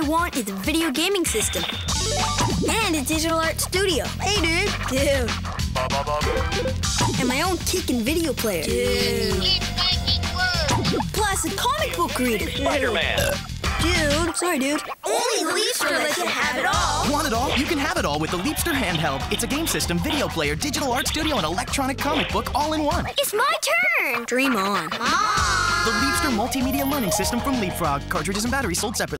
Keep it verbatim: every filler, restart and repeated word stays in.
I want is a video gaming system. And a digital art studio. Hey, dude. Dude. And my own kickin' video player. Dude. Plus a comic book reader. Spider-Man. Dude. Sorry, dude. Only Leapster lets you have it all. Want it all? You can have it all with the Leapster handheld. It's a game system, video player, digital art studio, and electronic comic book all in one. It's my turn. Dream on. The Leapster multimedia learning system from Leapfrog. Cartridges and batteries sold separately.